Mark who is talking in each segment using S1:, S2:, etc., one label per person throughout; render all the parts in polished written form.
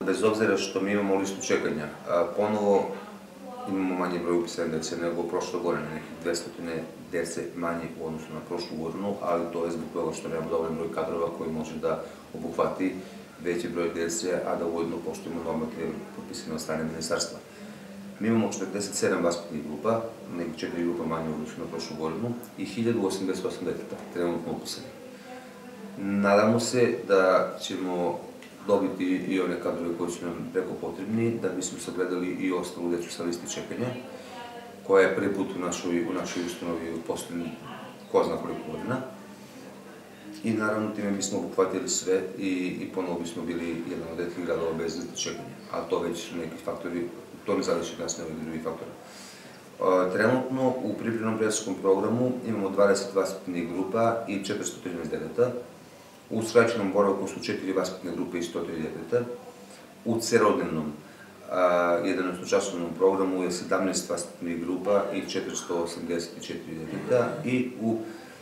S1: Bez obzira što mi imamo listu čekanja, ponovo imamo manji broj upisane dece nego prošle godine, nekih 200 dece manje u odnosu na prošlu godinu, ali to je zbog toga što nema dovoljan broj kadrova koji može da obuhvati veći broj dece, a da ujedno poštujemo normative potpisane od strane ministarstva. Mi imamo 47 vaspitnih grupa, nekih 4 grupa manje u odnosu na prošlu godinu i 1088 deteta trenutno upisane. Nadamo se da ćemo dobiti i one kadrove koji su nam preko potrebni, da bismo sagledali i ostalu decu sa listi čekanja, koja je prvi put u našoj ustanovi u poslednjih ko zna koliko godina. I naravno time bismo obuhvatili sve i ponovo bismo bili jedan od retkih gradova bez liste čekanja. A to već su neki faktori, to ne zavisi od nas, nego i drugih faktora. Trenutno u pripremnom predškolskom programu imamo 20 vaspitnih grupa i 413 deteta. U skraćenom boravku su 4 vaspitne grupe i 103 deteta. U celodnevnom 11-časovnom programu je 17 vaspitnih grupa i 484 deteta i u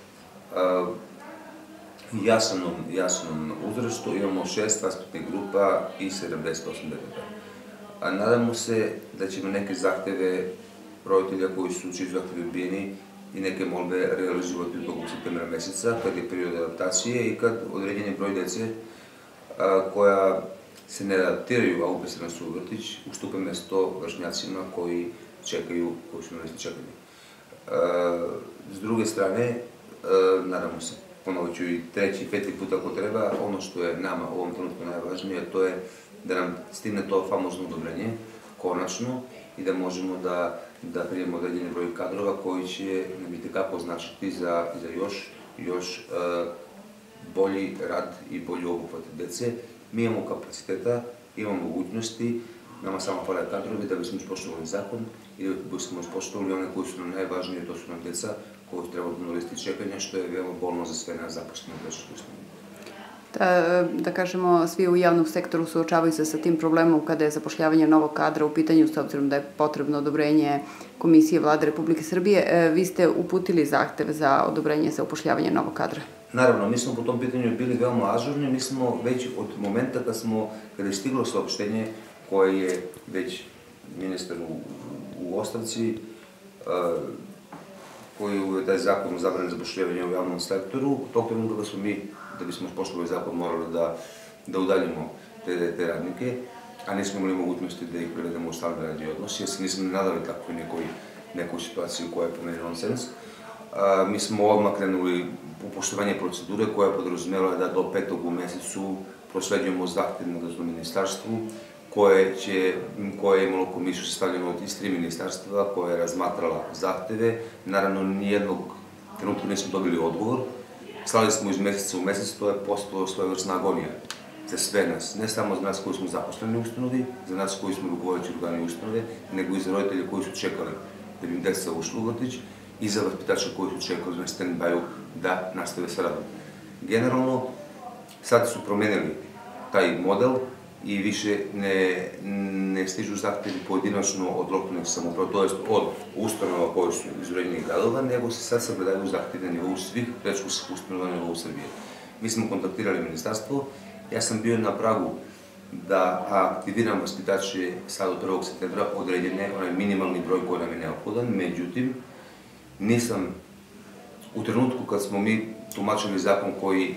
S1: jasnom uzrastu imamo 6 vaspitnih grupa i 78 deteta. Nadamo se da ćemo neke zahteve roditelja čiji su zahtevi odbijeni i neke molbe realizovati u toku septembra meseca, kad je period adaptacije i kad određeni broj dece koja se ne adaptiraju, a upisana su u vrtić, ustupe mesto vršnjacima koji čekaju, koji su na listi čekanja. S druge strane, nadamo se, ponovit ću i treći, peti put ako treba, ono što je nama u ovom trenutku najvažnije, to je da nam stigne to famozno odobrenje, konačno, i da možemo da primemo određeni broj kadrova koji će nam itekako značiti za još bolji rad i bolji obuhvat dece. Mi imamo kapaciteta, imamo mogućnosti, nama samo fale kadrovi da bismo ispoštovali zakon i da bismo ispoštovali one koji su nam najvažnije, to su nam deca koji treba na listi čekanja, što je veoma bolno za sve nas zaposlene u predškolskoj ustanovi.
S2: Da kažemo, svi u javnom sektoru suočavaju se sa tim problemom kada je zapošljavanje novog kadra u pitanju, s obzirom da je potrebno odobrenje Komisije Vlade Republike Srbije. Vi ste uputili zahtev za odobrenje za upošljavanje novog kadra.
S1: Naravno, mi smo po tom pitanju bili veoma ažurni, mi smo već od momenta kada je stiglo saopštenje koje je već ministar u ostavci, koji je taj zakon o zabrani zapošljavanja u javnom sektoru, tog trenutka smo mi, da bismo poštovali zakon, morali da udaljimo te radnike, a nismo imali mogućnosti da ih prevedemo u stalni radni odnos, jer se nismo nadali takvoj nekoj situaciji koja je po meni nonsens. Mi smo odmah krenuli u poštovanje procedure koja je podrazumela da do 5. u mesecu prosleđujemo zahtev nadležnom ministarstvu, koje je imalo komisiju sastavljenu od 3 ministarstva, koja je razmatrala zahteve. Naravno, nijednog trenutka nismo dobili odgovor. Slali smo iz meseca u mesec, to je postalo svojevrsna agonija za sve nas. Ne samo za nas koji smo zaposleni u ustanovi, za nas koji smo rukovodeći organi ustanove, nego i za roditelje koji su čekali da bi im deca ušla u vrtić i za vaspitače koji su čekali na stand-by-u da nastave sa radom. Generalno, sad su promenili taj model i više ne stižu zahtevi pojedinačno od lokalnih samouprava, to jest od ustanova koje su iz uređenih gradova, nego se sad sagledaju zahtevi na nivou svih predškolskih ustanova na nivou Srbije. Mi smo kontaktirali ministarstvo, ja sam bio na pragu da aktiviram vaspitače sad od 1. septembra određene, onaj minimalni broj koji nam je neophodan, međutim, nisam u trenutku kad smo mi tumačili zakon koji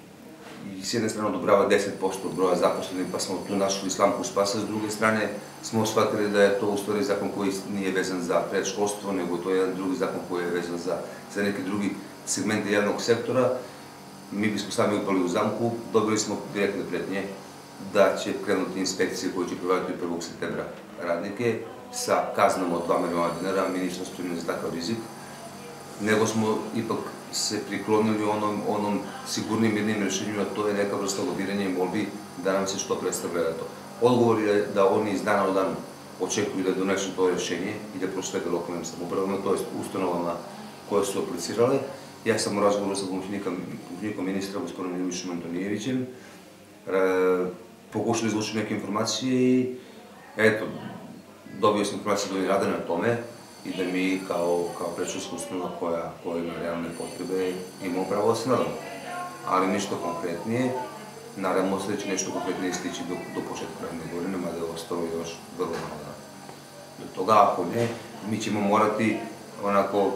S1: s jedne strane odobrava 10% broja zaposlenih, pa smo tu našli slamku spasa, s druge strane smo shvatili da je to u stvari zakon koji nije vezan za predškolstvo, nego to je jedan drugi zakon koji je vezan za neke drugi segmente javnog sektora. Mi bismo sami upali u zamku, dobili smo direktne pretnje da će krenuti inspekcije koje će provoditi 1. septembra radnike sa kaznom od 2 miliona dinara. Mi nismo spremni za takav rizik, nego smo ipak se priklonili onom sigurnim mirnim rešenju, a to je neka vrsta lobiranja i molbi da nam se što pre sagleda to. Odgovor je da oni iz dana u dan očekuju da donesu to rešenje i da proslede lokalnim samoupravama, to je ustanovama koje su aplicirale. Ja sam u razgovoru sa pomoćnikom ministra, gospodinom Ljubišom Antonijevićem, pokušali izvući neke informacije i eto, dobio sam informacije da oni rade na tome i da mi kao predškolska ustanova koja ima realne potrebe imamo pravo da se nadamo. Ali ništa konkretnije, nadamo se da će nešto konkretnije stići do početka radne godine. toga, ako ne, mi ćemo morati onako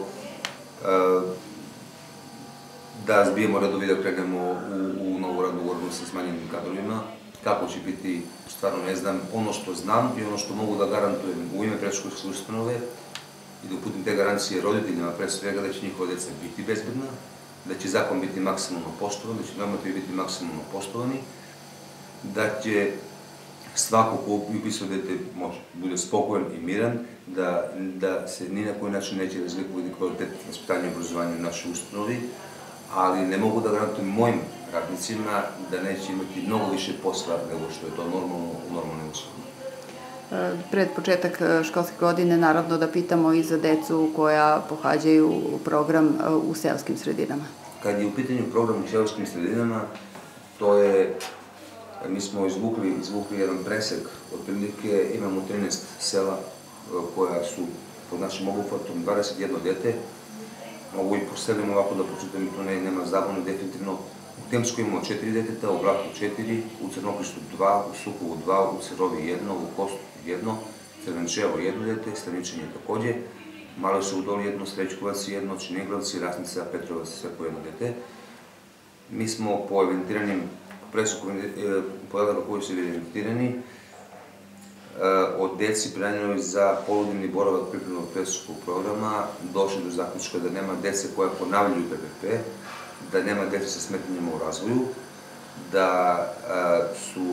S1: da zbijemo redovi da krenemo u novu radnu godinu sa smanjenim kadrovima. Kako će biti, stvarno ne znam. Ono što znam i ono što mogu da garantujem u ime predškolske ustanove i da uputim te garancije roditeljima, pre svega da će njihova deca biti bezbedna, da će zakon biti maksimalno poštovan, da će normativi biti maksimalno poštovani, da će svako ko upisao dete bude spokojan i miran, da se ni na koji način neće razlikovati kvalitet vaspitanja i obrazovanja u našoj ustanovi, ali ne mogu da garantujem mojim radnicima da neće imati mnogo više posla nego što je to normalno u normalnim uslovima.
S2: Pred početak školske godine naravno da pitamo i za decu koja pohađaju program u seoskim sredinama.
S1: Kad je u pitanju program u seoskim sredinama, to je, mi smo izvukli jedan presek, otprilike imamo 13 sela koja su pod našim obuhvatom 21 dete. Mogu i poselim ovako da pročitam, to nema zabune, definitivno. U Temsku imamo 4 deteta, u Blaku 4, u Crnoklištu 2, u Sukovu 2, u Cerovi 1, u Kostu 1, Crvenčevo 1 dete, Staničenje takođe, Maloj Sudoli 1, Srećkovac 1, Činiglavci, Rasnica, Petrovac, sve po 1 dete. Mi smo po evidentiranim presuku podataka koji su evidentirani od deci prijavljenoj za poludnevni boravak pripremnog predškolskog programa došli do zaključka da nema dece koja ponavljaju PPP, da nema dece sa smetnjama u razvoju, da su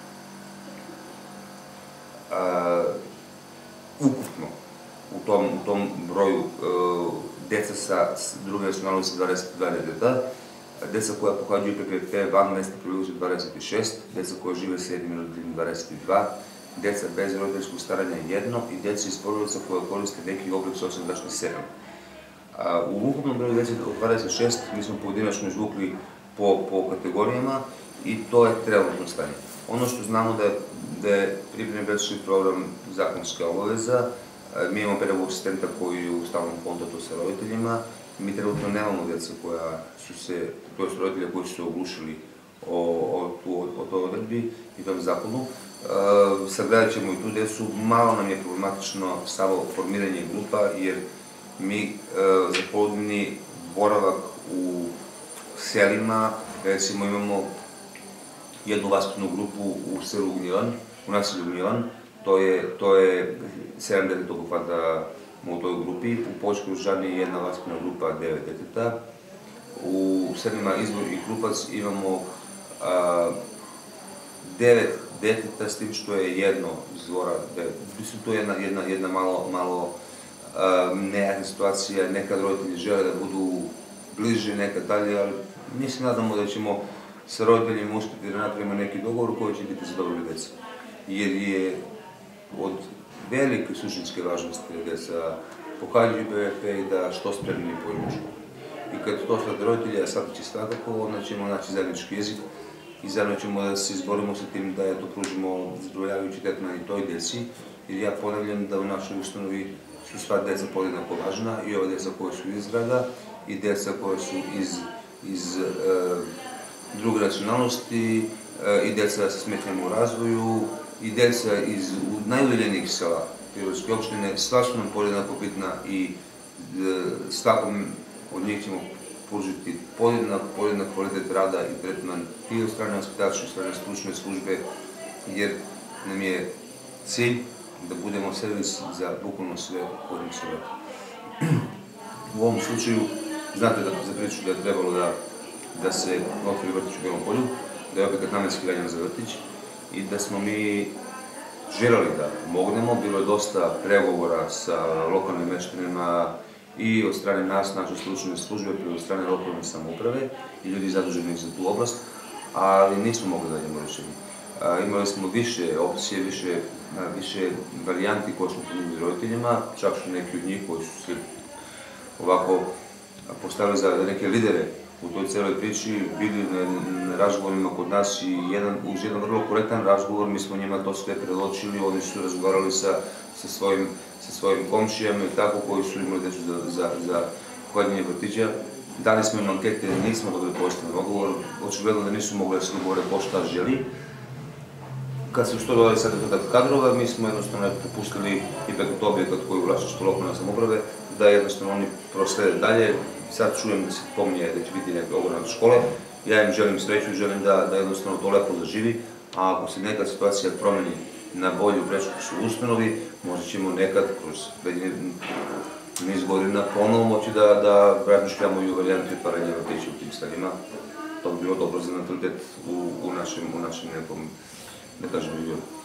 S1: ukupno u tom broju deca sa druge nacionalnosti 22 deteta, deca koja pohađaju PPP van mesta prebivališta 26, deca koja žive sa jednim roditeljima 22, deca bez roditeljskog staranja 1 i deca iz porodica koja koriste neki oblik socijalne zaštite 7. U ukupnom broju dece od 26 mi smo pojedinačno izvukli po kategorijama i to je trenutno stanje. Ono što znamo da je pripremni predškolski program zakonska obaveza, mi imamo pedagog asistenta koji je u stalnom kontaktu sa roditeljima, mi trenutno nemamo deca to su roditelja koji su se oglušili o toj odredbi i tom zakonu. Sagledat ćemo i tu decu, malo nam je problematično samo formiranje grupa, jer mi za poludnevni boravak u selima, recimo imamo jednu vaspitnu grupu u selu Gnjilan, u naselju Gnjilan, to je 7 deteta obuhvata u toj grupi, u Poljskoj Ružani je jedna vaspitna grupa 9 deteta, u selima Izbor i Krupac imamo 9 deteta, s tim što je jedno iz dvora, mislim, to je jedna malo nejasna situacija, nekad roditelji žele da budu bliže, nekad dalje, ali mi se nadamo da ćemo sa roditeljima uspjeti da napravimo neki dogovor koji će biti za dobrobit dece. Jer je od velike suštinske važnosti da deca pohađaju PPP i da što spremni pojmu školu. I kad to shvate roditelja, shvatit će svakako, onda ćemo naći zajednički jezik i zajedno ćemo da se izborimo sa tim da pružimo zadovoljavajući tretman i toj deci. Jer ja ponavljam da u našoj ustanovi su sva deca podjednako važna, i ova deca koja su iz grada i deca koja su iz druge nacionalnosti, i deca sa smetnjama u razvoju, i deca iz najudaljenijih sela Pirotske opštine, sva su nam podjednako bitna i svakom od njih ćemo pružiti podjednak kvalitet rada i tretman i od strane vaspitača i od strane stručne službe, jer nam je cilj da budemo servis za bukvalno sve koje nam se vrati. U ovom slučaju, znate za priču da je trebalo da se otvori vrtić u Belom Polju, da je objekat namenski građen za vrtić i da smo mi želeli da pomognemo. Bilo je dosta pregovora sa lokalnim meštanima i od strane nas, naše stručne službe, i od strane lokalne samouprave i ljudi zaduženi za tu oblast, ali nismo mogli da idemo rešenje. Imali smo više opcije, više varijanti koje smo ponudili roditeljima, čak su neki od njih koji su se ovako postavili za neke lidere u toj celoj priči, bili na razgovorima kod nas i uz jedan vrlo korektan razgovor mi smo njima to sve predočili, oni su razgovarali sa svojim komšijama i tako, koji su imali decu za pohađanje vrtića. Dali smo im ankete, nismo dobili pozitivan odgovor, očigledno da nisu mogli da se dogovore ko šta želi. kad se ustodovali sad kadrova, mi smo jednostavno propustili i preko to objekat koji je u vlasništvu lokalne samouprave, da jednostavno oni proslede dalje. Sad čujem da se pominje da će biti neke ogromne škole. Ja im želim sreću i želim da jednostavno to lepo zaživi, a ako se neka situacija promeni na bolju predškolskoj ustanovi, možda ćemo nekad kroz niz godina ponovo moći da razmišljamo i o varijanti otvaranja vrtića u tim stvarima. To bi bilo dobro za natalitet u našem nekom, da kažem,